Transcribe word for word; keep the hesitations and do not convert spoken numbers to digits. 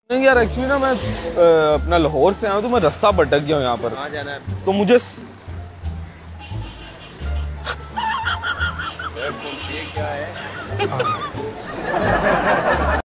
नहीं यार, एक्चुअली ना मैं आ, अपना लाहौर से आया हूँ तो मैं रास्ता भटक गया हूँ यहाँ पर। कहाँ जाना है? तो मुझे ये क्या है?